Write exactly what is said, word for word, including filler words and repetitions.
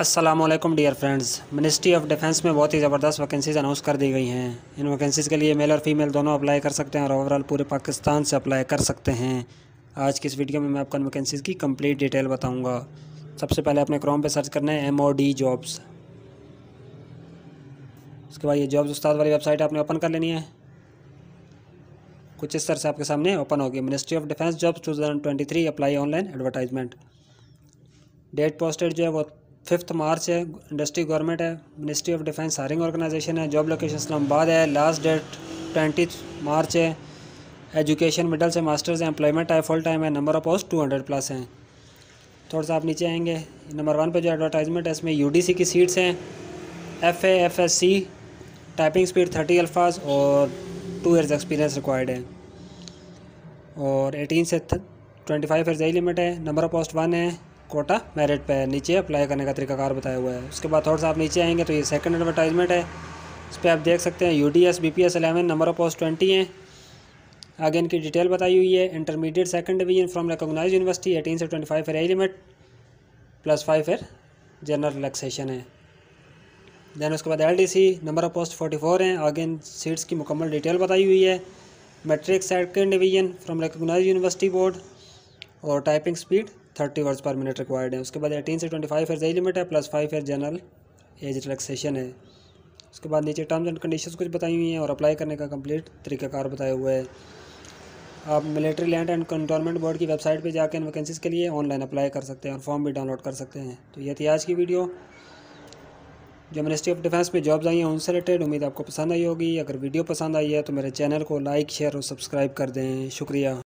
अस्सलामुअलैकुम dear friends. Ministry of defence में बहुत ही ज़बरदस्त वैकेंसीज़ अनाउंस कर दी गई हैं। इन वैकेंसीज़ के लिए मेल और फीमेल दोनों अप्लाई कर सकते हैं और ओवरऑल पूरे पाकिस्तान से अप्लाई कर सकते हैं। आज की इस वीडियो में मैं आपको इन वैकेंसीज़ की कंप्लीट डिटेल बताऊंगा। सबसे पहले अपने क्रोम पे सर्च करना है एम ओ डी जॉब्स। उसके बाद ये जॉब्स उस्ताद वाली वेबसाइट आपने ओपन कर लेनी है। कुछ इस तरह से आपके सामने ओपन होगी। Ministry of defence jobs two thousand twenty three apply online advertisement. Date posted जो है वो फिफ्थ मार्च है। इंडस्ट्री गवर्नमेंट है। Ministry of defence hiring organisation है। जॉब लोकेशन इस्लामाबाद है। लास्ट डेट ट्वेंटी मार्च है। एजुकेशन मिडल से मास्टर्स है। एम्प्लॉयमेंट है फुल टाइम है। Number of post two hundred plus हैं। थोड़ा सा आप नीचे आएंगे, नंबर वन पे जो एडवर्टाइजमेंट है इसमें यूडीसी की सीट्स हैं। F A F S C typing speed thirty अल्फाज और टू ईयर्स एक्सपीरियंस रिक्वायर्ड है और एटीन से twenty five years age limit है। नंबर ऑफ पोस्ट वन है। कोटा मेरिट पे है। नीचे अप्लाई करने का तरीकाकार बताया हुआ है। उसके बाद थोड़ा सा आप नीचे आएंगे तो ये सेकंड एडवर्टाइजमेंट है। इस पर आप देख सकते हैं U D S B P S eleven number of post twenty हैं। आगे इनकी डिटेल बताई हुई है। Intermediate second division from recognised university eighteen से twenty five year age limit plus five year general relaxation है। दैन उसके बाद L D C number of post forty four हैं। आगे इन सीट्स की मुकम्मल डिटेल बताई हुई है। Matric second division from recognised university board और typing speed thirty words per minute required है। उसके बाद एटीन से twenty five year age limit है plus five year general age relaxation है। उसके बाद नीचे टर्म्स एंड कंडीशंस कुछ बताई हुई हैं और अप्लाई करने का कंप्लीट तरीकाकार बताया हुआ है। आप military land and cantonment board की वेबसाइट पे जाकर इन वैकेंसीज़ के लिए ऑनलाइन अप्लाई कर सकते हैं और फॉर्म भी डाउनलोड कर सकते हैं। तो ये थी आज की वीडियो जो मिनिस्ट्री ऑफ डिफेंस में जॉब्स आई हैं उनसे रिलेटेड। उम्मीद आपको पसंद आई होगी। अगर वीडियो पसंद आई है तो मेरे चैनल को लाइक शेयर और सब्सक्राइब कर दें। शुक्रिया।